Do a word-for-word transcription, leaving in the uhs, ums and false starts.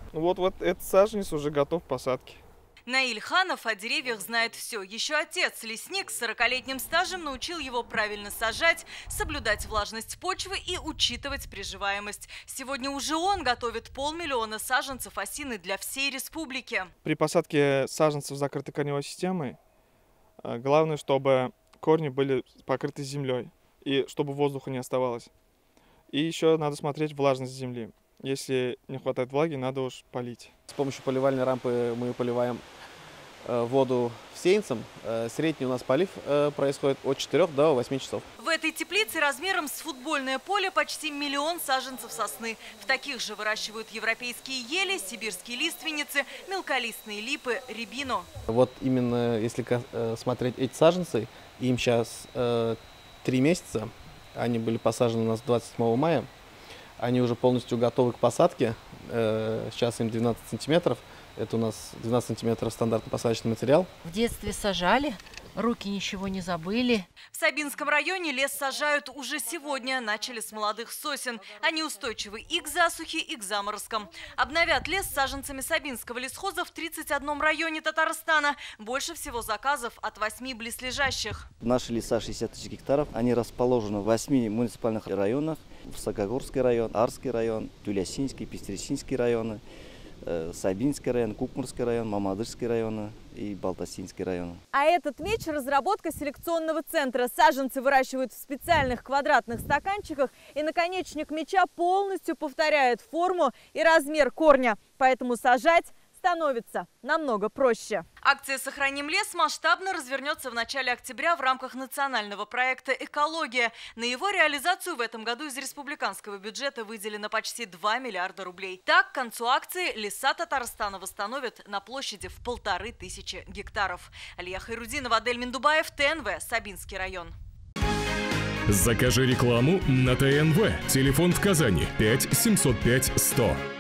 Вот, вот этот саженец уже готов к посадке. Наиль Ханов о деревьях знает все. Еще отец, лесник с сорокалетним стажем, научил его правильно сажать, соблюдать влажность почвы и учитывать приживаемость. Сегодня уже он готовит полмиллиона саженцев осины для всей республики. При посадке саженцев закрытой корневой системой главное, чтобы корни были покрыты землей и чтобы воздуха не оставалось. И еще надо смотреть влажность земли. Если не хватает влаги, надо уж полить. С помощью поливальной рампы мы поливаем воду сеянцем. Средний у нас полив происходит от четырёх до восьми часов. В этой теплице размером с футбольное поле почти миллион саженцев сосны. В таких же выращивают европейские ели, сибирские лиственницы, мелколистные липы, рябину. Вот именно если смотреть эти саженцы, им сейчас три месяца. Они были посажены у нас двадцать седьмого мая. Они уже полностью готовы к посадке. Сейчас им двенадцать сантиметров. Это у нас двенадцать сантиметров стандартный посадочный материал. В детстве сажали, руки ничего не забыли. В Сабинском районе лес сажают уже сегодня. Начали с молодых сосен. Они устойчивы и к засухе, и к заморозкам. Обновят лес саженцами Сабинского лесхоза в тридцать одном районе Татарстана. Больше всего заказов от восьми близлежащих. Наши леса шестьдесят тысяч гектаров. Они расположены в восьми муниципальных районах. Высокогорский район, Арский район, Тюлясинский, Пестресинский районы, Сабинский район, Кукмурский район, Мамадышский район и Балтасинский район. А этот меч – разработка селекционного центра. Саженцы выращивают в специальных квадратных стаканчиках, и наконечник меча полностью повторяет форму и размер корня. Поэтому сажать становится намного проще. Акция «Сохраним лес» масштабно развернется в начале октября в рамках национального проекта «Экология». На его реализацию в этом году из республиканского бюджета выделено почти два миллиарда рублей. Так, к концу акции леса Татарстана восстановят на площади в полторы тысячи гектаров. Алия Хайрудинова, Адель Миндубаев, ТНВ, Сабинский район. Закажи рекламу на ТНВ. Телефон в Казани пять семьсот пять сто.